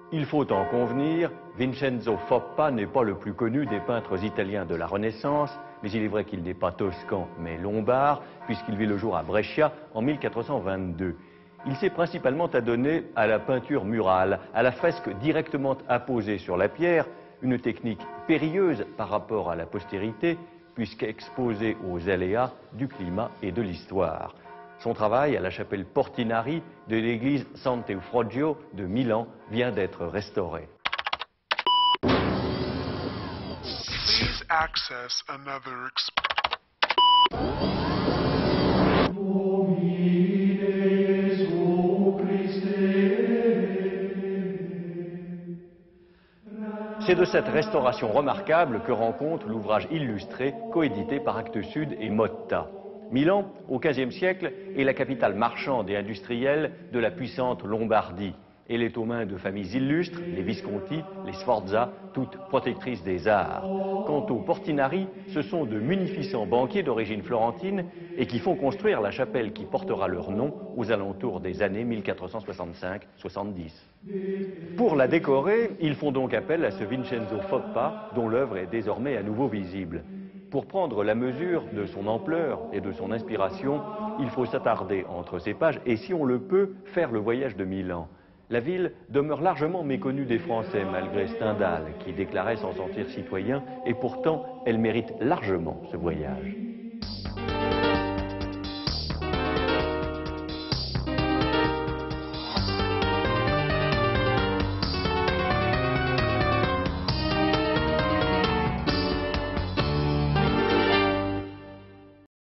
Il faut en convenir, Vincenzo Foppa n'est pas le plus connu des peintres italiens de la Renaissance, mais il est vrai qu'il n'est pas toscan, mais lombard, puisqu'il vit le jour à Brescia en 1422. Il s'est principalement adonné à la peinture murale, à la fresque directement apposée sur la pierre, une technique périlleuse par rapport à la postérité, puisqu'exposée aux aléas du climat et de l'histoire. Son travail à la chapelle Portinari de l'église Sant'Eufrogio de Milan vient d'être restauré. Please access another C'est de cette restauration remarquable que rend compte l'ouvrage illustré coédité par Actes Sud et Motta. Milan, au XVe siècle, est la capitale marchande et industrielle de la puissante Lombardie. Elle est aux mains de familles illustres, les Visconti, les Sforza, toutes protectrices des arts. Quant aux Portinari, ce sont de munificents banquiers d'origine florentine et qui font construire la chapelle qui portera leur nom aux alentours des années 1465-70. Pour la décorer, ils font donc appel à ce Vincenzo Foppa, dont l'œuvre est désormais à nouveau visible. Pour prendre la mesure de son ampleur et de son inspiration, il faut s'attarder entre ces pages et, si on le peut, faire le voyage de Milan. La ville demeure largement méconnue des Français, malgré Stendhal, qui déclarait s'en sentir citoyen, et pourtant, elle mérite largement ce voyage.